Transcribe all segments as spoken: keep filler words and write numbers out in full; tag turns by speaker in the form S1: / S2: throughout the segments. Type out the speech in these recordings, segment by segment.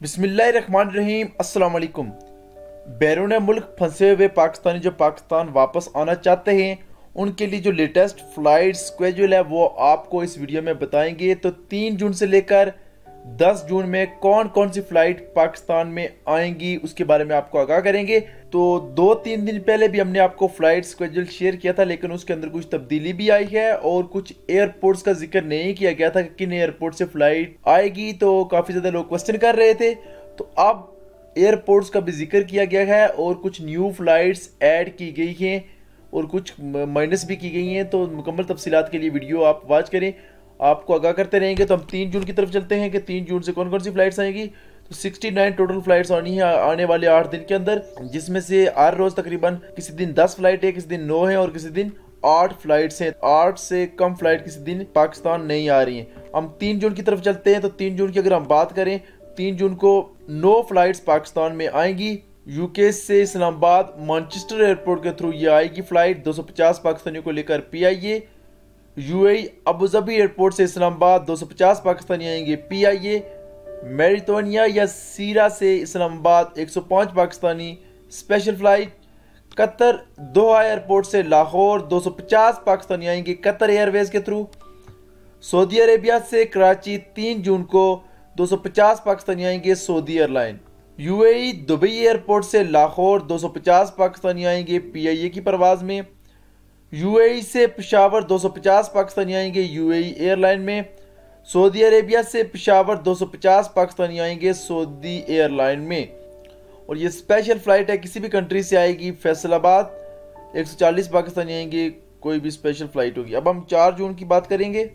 S1: بسم اللہ الرحمن الرحیم۔ السلام علیکم۔ بیرون ملک پھنسے ہوئے پاکستانی جو پاکستان واپس آنا چاہتے ہیں ان کے لیے جو لیٹسٹ فلائٹ سکیجول ہے وہ آپ کو اس ویڈیو میں بتائیں گے۔ تو تین جون سے لے کر دس جون میں کون کون سی فلائٹ پاکستان میں آئیں گی اس کے بارے میں آپ کو آگاہ کریں گے۔ تو دو تین دن پہلے بھی ہم نے آپ کو فلائٹ سکیجول شیئر کیا تھا، لیکن اس کے اندر کچھ تبدیلی بھی آئی ہے اور کچھ ایئرپورٹس کا ذکر نہیں کیا گیا تھا کہ کن ایئرپورٹ سے فلائٹ آئے گی، تو کافی زیادہ لوگ کوسچن کر رہے تھے۔ تو اب ایئرپورٹس کا بھی ذکر کیا گیا ہے اور کچھ نیو فلائٹس ایڈ کی گئی ہیں اور کچھ مائنس بھی کی گئی ہیں، تو مکمل تفصیلات کے لیے ویڈیو آپ واچ کریں، آپ کو آگاہ کرتے رہیں گے۔ تو ہم تین جون کی طرف چلتے ہیں کہ تین جون سے کون کون سی فلائٹس آئیں گی۔ تو سکسٹی نائن ٹوٹل فلائٹس آنی ہیں آنے والے آٹھ دن کے اندر، جس میں سے ہر روز تقریباً کسی دن دس فلائٹ ہے، کسی دن نو ہے اور کسی دن آٹھ فلائٹس ہیں۔ آٹھ سے کم فلائٹ کسی دن پاکستان نہیں آ رہی ہیں۔ ہم تین جون کی طرف چلتے ہیں۔ تو تین جون کی اگر ہم بات کریں، تین جون کو نو فلائٹس پاکستان میں آئیں گی۔ یو کے سے اسلام آباد مانچسٹر ایئرپورٹ کے تھرو یہ آئے گی فلائٹ دو سو پچاس پاکستانیوں کو لے کر پی آئی اے۔ یو اے ابوظہبی ایئرپورٹ سے اسلام آباد دو سو پچاس پاکستانی آئیں گے پی آئی اے۔ میریٹونیا یا سیرا سے اسلام آباد ایک سو پانچ Pakistani special flight. Qatar Doha airport سے لاہور دو سو پچاس پاکستانی آئیں گے قطر ایئر ویز کے تھرو۔ سعودی عربیہ سے کراچی تین جون کو دو سو پچاس پاکستانی آئیں گے Saudi airline. You a E Dubai airport سے لاہور دو سو پچاس پاکستانی آئیں گے پی آئی اے کی پرواز میں۔ یو اے ای سے پشاور دو سو پچاس پاکستانی آئیں گے you a E airline میں۔ سعودی عربیہ سے پشاور دو سو پچاس پاکستانی آئیں گے سعودی ایئر لائن میں، اور یہ اسپیشل فلائٹ ہے، کسی بھی کنٹری سے آئے گی۔ فیصل آباد ایک سو چالیس پاکستانی آئیں گے، کوئی بھی اسپیشل فلائٹ ہوگی۔ اب ہم چار جون کی بات کریں گے۔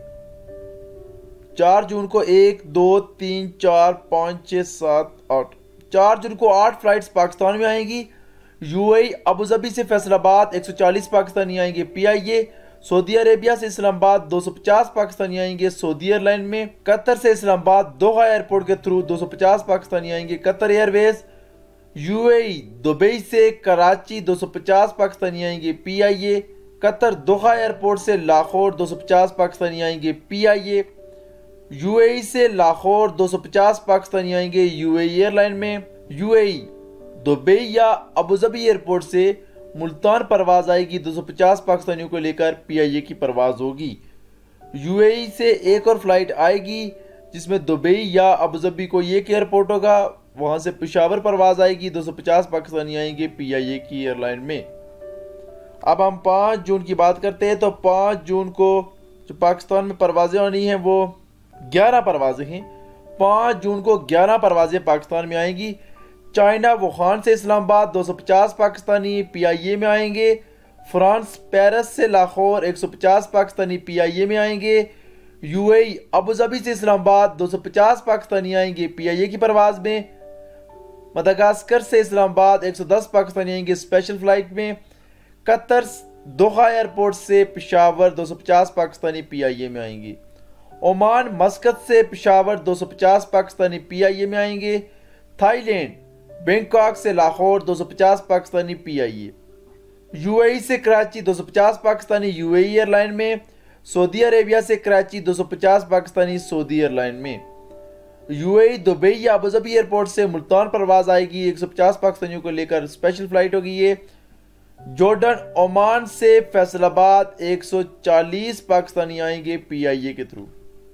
S1: چار جون کو ایک دو تین چار پانچ چھ سات آٹھ چار جون کو آٹھ فلائٹس پاکستان میں آئیں گی۔ یو اے ای ابوظہبی سے فیصل آباد ایک سو چالیس پاکستانی آئیں گے پی آئی اے۔ سعودی عربیہ سے اسلام آباد دو سو پچاس پاکستانی آئیں گے سعودی ایئر لائن میں۔ قطر سے اسلام آباد دوحہ ایئرپورٹ کے تھرو دو سو پچاس پاکستانی آئیں گے Qatar Airways. You a E Dubai سے کراچی دو سو پچاس پاکستانی آئیں گے پی آئی اے۔ قطر دوحہ ایئرپورٹ سے لاہور دو سو پچاس پاکستانی آئیں گے پی آئی اے۔ یو اے ای سے لاہور دو سو پچاس پاکستانی آئیں گے you a E airline میں۔ یو اے ای دبئی یا ابوظہبی ایئرپورٹ سے ملتان پرواز آئے گی، دو سو پچاس پاکستانیوں کو لے کر پی آئی اے کی پرواز ہوگی۔ یو اے ای سے ایک اور فلائٹ آئے گی جس میں دبئی یا ابوظہبی کو ایک ایئرپورٹ ہوگا، وہاں سے پشاور پرواز آئے گی، دو سو پچاس پاکستانی آئیں گے پی آئی اے کی ایئر لائن میں۔ اب ہم پانچ جون کی بات کرتے ہیں۔ تو پانچ جون کو جو پاکستان میں پروازیں آنی ہیں وہ گیارہ پروازیں ہیں۔ پانچ جون کو گیارہ پروازیں پاکستان میں آئیں گی۔ چائنا ووہان سے اسلام آباد دو سو پچاس پاکستانی پی آئی اے میں آئیں گے۔ فرانس پیرس سے لاہور ایک سو پچاس پاکستانی پی آئی اے میں آئیں گے۔ یو اے ای ابوظہبی سے اسلام آباد دو سو پچاس پاکستانی آئیں گے پی آئی اے کی پرواز میں۔ مدغاسکر سے اسلام آباد ایک سو دس پاکستانی آئیں گے اسپیشل فلائٹ میں۔ قطر دوحہ ایئرپورٹ سے پشاور دو سو پچاس پاکستانی پی آئی اے میں آئیں گے۔ عمان مسقط سے پشاور دو سو پچاس پاکستانی پی آئی اے میں آئیں گے۔ تھائی لینڈ بینکاک سے لاہور دو سو پچاس پاکستانی پی آئی اے۔ یو اے ای سے کراچی دو سو پچاس Pakistani you a E airline میں۔ سعودی عربیہ سے کراچی دو سو پچاس پاکستانی سعودی ایئر لائن میں۔ یو اے ای دبئی یا ابوظہبی ایئرپورٹ سے ملتان پرواز آئے گی، ایک سو پچاس پاکستانیوں کو لے کر اسپیشل فلائٹ ہوگی یہ۔ جارڈن عمان سے فیصل آباد ایک سو چالیس پاکستانی آئیں گے پی آئی اے کے تھرو۔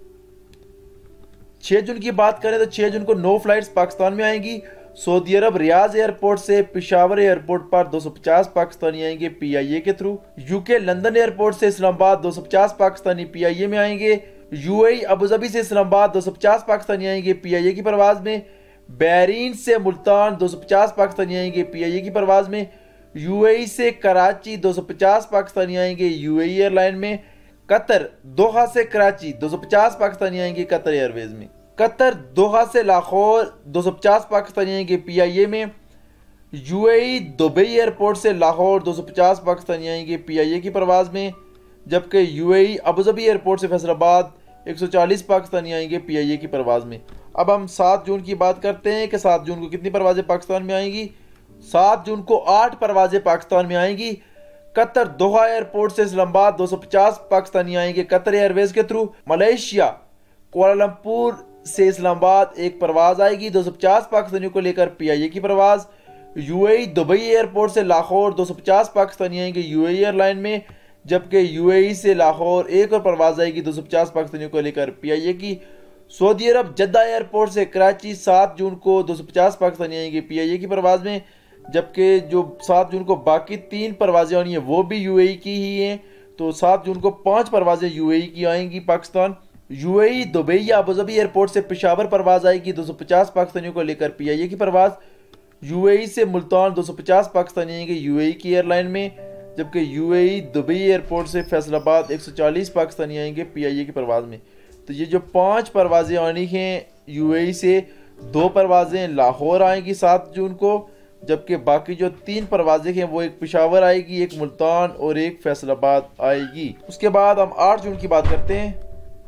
S1: چھ جون کی بات کریں تو چھ جون کو نو فلائٹس پاکستان میں آئیں گی۔ سعودی عرب ریاض ایئرپورٹ سے پشاور ایئرپورٹ پر دو سو پچاس پاکستانی آئیں گے پی آئی اے کے through. UK London airport سے اسلام آباد دو سو پچاس پاکستانی پی آئی اے میں آئیں گے۔ یو اے ای ابوظہبی سے اسلام آباد دو سو پچاس پاکستانی آئیں گے پی آئی اے کی پرواز میں۔ بحرین سے ملتان دو سو پچاس پاکستانی آئیں گے پی آئی اے کی پرواز میں۔ یو اے ای سے کراچی دو سو پچاس پاکستانی آئیں گے you a E airline میں۔ قطر دوحہ سے کراچی دو سو پچاس پاکستانی آئیں گے قطر ایئر ویز میں۔ قطر دوحہ سے لاہور دو سو پچاس پاکستانی آئیں گے پی آئی اے میں۔ You a E Dubai airport سے لاہور دو سو پچاس پاکستانی آئیں گے پی آئی اے کی پرواز میں، جبکہ you a E Abu Dhabi airport سے فیصل آباد ایک سو چالیس پاکستانی آئیں گے پی آئی اے کی پرواز میں۔ اب ہم سات جون کی بات کرتے ہیں کہ سات جون کو کتنی پروازیں پاکستان میں آئیں گی۔ سات جون کو آٹھ پروازیں پاکستان میں آئیں گی۔ قطر دوحہ ایئرپورٹ سے اسلام آباد دو سو پچاس پاکستانی آئیں گے قطر ایئر ویز کے تھرو۔ ملیشیا کوالالمپور سے اسلام آباد ایک پرواز آئے گی دو سو پچاس پاکستانیوں کو لے کر پی آئی اے کی پرواز۔ You a E Dubai airport سے لاہور دو سو پچاس پاکستانی آئیں گے you a E airline میں، جبکہ یو اے ای سے لاہور ایک اور پرواز آئے گی دو سو پچاس پاکستانیوں کو لے کر پی آئی اے کی۔ سعودی عرب جدہ ایئرپورٹ سے کراچی سات جون کو دو سو پچاس پاکستانی آئیں گے پی آئی اے کی پرواز میں، جبکہ جو سات جون کو باقی تین پروازیں آنی ہیں وہ بھی یو اے ای کی ہی ہیں، تو سات جون کو پانچ پروازیں یو اے ای کی آئیں گی Pakistan. You a E Dubai یا ابوظہبی ایئرپورٹ سے پشاور پرواز آئے گی دو سو پچاس پاکستانیوں کو لے کر پی آئی اے کی پرواز۔ یو اے ای سے ملتان دو سو پچاس پاکستانی آئیں گے یو اے ای کی ایئر لائن میں، جبکہ you a E Dubai airport سے فیصل آباد ایک سو چالیس پاکستانی آئیں گے پی آئی اے کی پرواز میں۔ تو یہ جو پانچ پروازیں آنی ہیں یو اے ای سے، دو پروازیں لاہور آئیں گی سات جون کو، جبکہ باقی جو تین پروازیں ہیں وہ ایک پشاور آئے گی، ایک ملتان اور ایک فیصل آباد آئے گی۔ اس کے بعد ہم آٹھ جون کی بات کرتے ہیں۔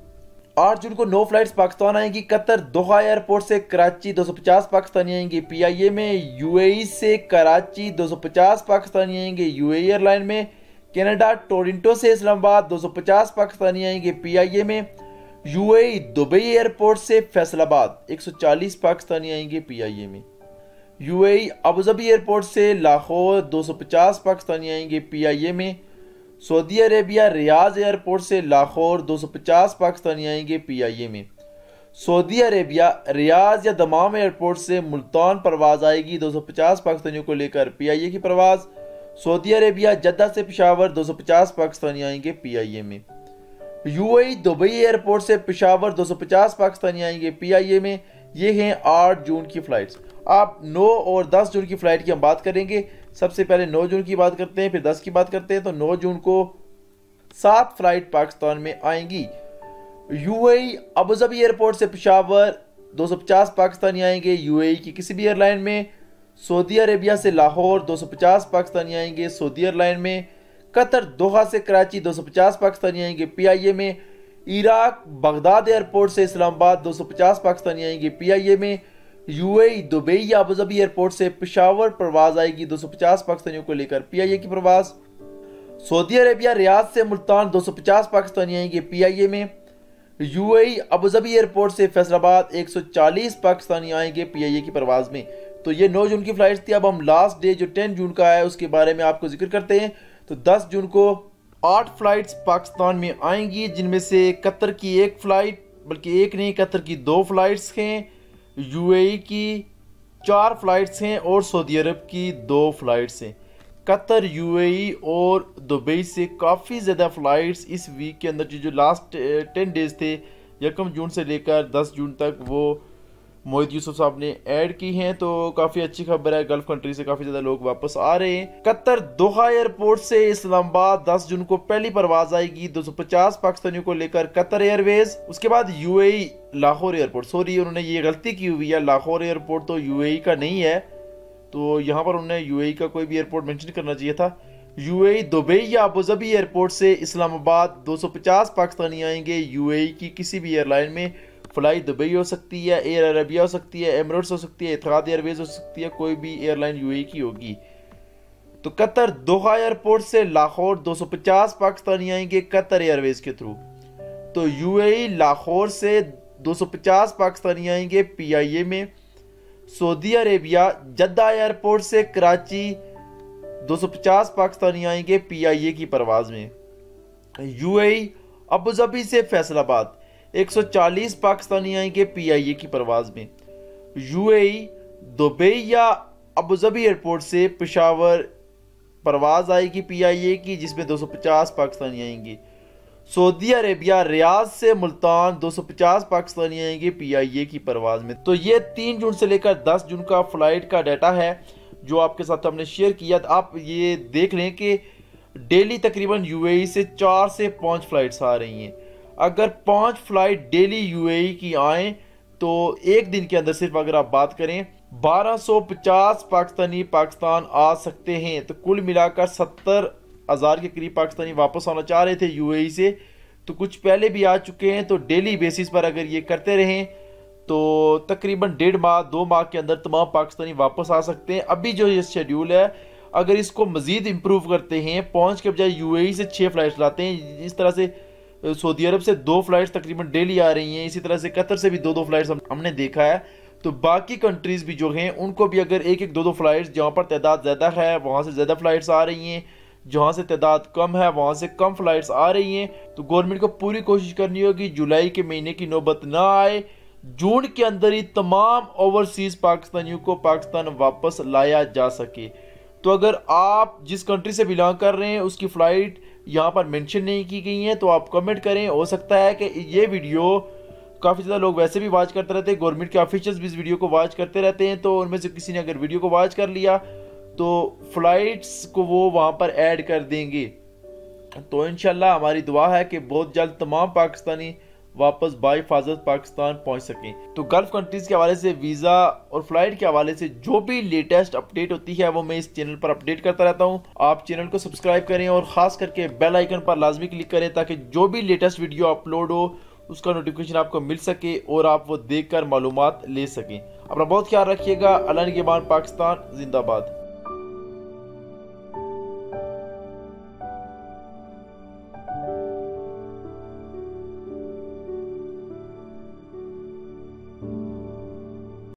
S1: آٹھ جون کو نو فلائٹس پاکستان آئیں گی قطر دوحہ ایئرپورٹ سے کراچی دو سو پچاس پاکستانی آئیں گے پی آئی اے میں، یو اے ای سے کراچی دو سو پچاس پاکستانی آئیں گے you a E airline میں، کینیڈا ٹورنٹو سے اسلام آباد دو سو پچاس پاکستانی آئیں گے پی آئی اے میں، you a E Dubai airport سے فیصل آباد ایک سو چالیس پاکستانی آئیں گے پی آئی اے میں، you a E Abu Dhabi airport سے لاہور دو سو پچاس پاکستانی آئیں گے پی آئی اے میں، سعودی عربیہ ریاض ایئرپورٹ سے لاہور دو سو پچاس پاکستانی آئیں گے پی آئی اے میں، سعودی عربیہ ریاض یا دمام ایئرپورٹ سے ملتان پرواز آئے گی دو سو پچاس پاکستانیوں کو لے کر پی آئی اے کی پرواز، سعودی عربیہ جدہ سے پشاور دو سو پچاس پاکستانی آئیں گے پی آئی اے میں، you a E Dubai airport سے پشاور دو سو پچاس پاکستانی آئیں گے پی آئی اے میں۔ یہ ہیں آٹھ جون کی فلائٹس۔ آپ نو اور دس جون کی فلائٹ کی ہم بات کریں گے۔ سب سے پہلے نو جون کی بات کرتے ہیں، پھر دس کی بات کرتے ہیں۔ تو نو جون کو سات فلائٹ پاکستان میں آئیں گی۔ یو اے ای ابوظہبی ایئرپورٹ سے پشاور دو سو پچاس پاکستانی آئیں گے یو اے ای کی کسی بھی ایئر لائن میں، سعودی عربیہ سے لاہور دو سو پچاس پاکستانی آئیں گے سعودی ایئر لائن میں، قطر دوحہ سے کراچی دو سو پچاس پاکستانی آئیں گے پی آئی اے میں، عراق بغداد ایئرپورٹ سے اسلام آباد دو سو پچاس پاکستانی آئیں گے پی آئی اے میں، یو اے ای دبئی یا ابوظہبی ایئرپورٹ سے پشاور پرواز آئے گی دو سو پچاس پاکستانیوں کو لے کر پی آئی اے کی پرواز، سعودی عربیہ ریاض سے ملتان دو سو پچاس پاکستانی آئیں گے پی آئی اے میں، you a E Abu Dhabi airport سے فیصل آباد ایک سو چالیس پاکستانی آئیں گے پی آئی اے کی پرواز میں۔ تو یہ نو جون کی فلائٹس تھی۔ اب ہم لاسٹ ڈے جو ٹین جون کا ہے اس کے بارے میں آپ کو ذکر کرتے ہیں۔ تو دس جون کو آٹھ فلائٹس پاکستان میں آئیں گی، جن میں سے قطر کی ایک فلائٹ، بلکہ ایک نہیں قطر کی دو فلائٹس ہیں، یو اے ای کی چار فلائٹس ہیں اور سعودی عرب کی دو فلائٹس ہیں۔ قطر، یو اے ای اور دبئی سے کافی زیادہ فلائٹس اس ویک کے اندر جو لاسٹ ٹین ڈیز تھے یکم جون سے لے کر دس جون تک وہ موحد یوسف صاحب نے ایڈ کی ہیں، تو کافی اچھی خبر ہے۔ گلف کنٹری سے کافی زیادہ لوگ واپس آ رہے ہیں۔ قطر دوحہ ایئرپورٹ سے اسلام آباد دس جون کو پہلی پرواز آئے گی دو سو پچاس پاکستانیوں کو لے کر قطر ایئر ویز۔ اس کے بعد یو اے ای لاہور ایئرپورٹ، سوری انہوں نے یہ غلطی کی ہوئی ہے، لاہور ایئرپورٹ تو یو اے ای کا نہیں ہے، تو یہاں پر انہوں نے یو اے ای کا کوئی بھی ایئرپورٹ مینشن کرنا چاہیے تھا۔ یو اے ای دبئی یا ابوظہبی ایئرپورٹ سے اسلام آباد دو سو پچاس پاکستانی آئیں گے یو اے ای کی کسی بھی ایئر لائن میں، فلائی دبئی ہو سکتی ہے، ایئر عربیہ ہو سکتی ہے، ایمریٹس ہو سکتی ہے، اتحاد ایئر ویز ہو سکتی ہے، کوئی بھی airline you a E کی ہوگی۔ تو قطر دوحہ ایئرپورٹ سے لاہور دو سو پچاس پاکستانی آئیں گے قطر ایئر ویز کے تھرو۔ تو یو اے ای لاہور سے دو سو پچاس پاکستانی آئیں گے پی آئی اے میں، سعودی عربیہ جدہ ایئرپورٹ سے کراچی دو سو پچاس پاکستانی آئیں گے پی آئی اے کی پرواز میں، یو اے ای ابوظہبی سے فیصل آباد ایک سو چالیس پاکستانی آئیں گے پی آئی اے کی پرواز میں، یو اے ای دبئی یا ابوظہبی ایئرپورٹ سے پشاور پرواز آئے گی پی آئی اے کی جس میں دو سو پچاس پاکستانی آئیں گے، سعودی عربیہ ریاض سے ملتان دو سو پچاس پاکستانی آئیں گے پی آئی اے کی پرواز میں۔ تو یہ تین جون سے لے کر دس جون کا فلائٹ کا ڈیٹا ہے جو آپ کے ساتھ ہم نے شیئر کیا۔ آپ یہ دیکھ لیں کہ ڈیلی تقریباً یو اے ای سے چار سے پانچ فلائٹس آ رہی ہیں۔ اگر پانچ فلائٹ ڈیلی یو اے ای کی آئیں تو ایک دن کے اندر صرف اگر آپ بات کریں بارہ سو پچاس پاکستانی پاکستان آ سکتے ہیں۔ تو کل ملا کر ستر ہزار کے قریب پاکستانی واپس آنا چاہ رہے تھے یو اے ای سے، تو کچھ پہلے بھی آ چکے ہیں۔ تو ڈیلی بیسس پر اگر یہ کرتے رہیں تو تقریباً ڈیڑھ ماہ دو ماہ کے اندر تمام پاکستانی واپس آ سکتے ہیں۔ ابھی جو یہ شیڈیول ہے اگر اس کو مزید امپروو کرتے ہیں، پانچ کے بجائے یو اے ای سے چھ فلائٹس لاتے ہیں، اس طرح سے सऊदी अरब से दो फ्लाइट्स तकरीबन डेली आ रही हैं, इसी तरह से कतर से भी दो दो फ्लाइट्स हमने देखा है। तो बाकी कंट्रीज़ भी जो हैं उनको भी अगर एक एक दो दो फ्लाइट्स, जहाँ पर तादाद ज़्यादा है वहाँ से ज़्यादा फ्लाइट्स आ रही हैं, जहाँ से तादाद कम है वहाँ से कम फ्लाइट्स आ रही हैं, तो गवर्नमेंट को पूरी कोशिश करनी होगी जुलाई के महीने की नौबत ना आए, जून के अंदर ही तमाम ओवरसीज़ पाकिस्तानियों को पाकिस्तान वापस लाया जा सके। तो अगर आप जिस कंट्री से बिलोंग कर रहे हैं उसकी फ़्लाइट यहाँ पर मेंशन नहीं की गई है तो आप कमेंट करें। हो सकता है कि ये वीडियो काफ़ी ज़्यादा लोग वैसे भी वॉच करते रहते हैं, गवर्नमेंट के ऑफिशियल्स भी इस वीडियो को वॉच करते रहते हैं, तो उनमें से किसी ने अगर वीडियो को वॉच कर लिया तो फ़्लाइट्स को वो वहाँ पर ऐड कर देंगे। तो इंशाल्लाह हमारी दुआ है कि बहुत जल्द तमाम पाकिस्तानी वापस बाहिफाजत पाकिस्तान पहुंच सकें। तो गल्फ कंट्रीज़ के हवाले से वीज़ा और फ्लाइट के हवाले से जो भी लेटेस्ट अपडेट होती है वो मैं इस चैनल पर अपडेट करता रहता हूं। आप चैनल को सब्सक्राइब करें और ख़ास करके बेल आइकन पर लाजमी क्लिक करें ताकि जो भी लेटेस्ट वीडियो अपलोड हो उसका नोटिफिकेशन आपको मिल सके और आप वो देख कर मालूमात ले सकें। अपना बहुत ख्याल रखिएगा। अल्लाह निगहबान। पाकिस्तान जिंदाबाद।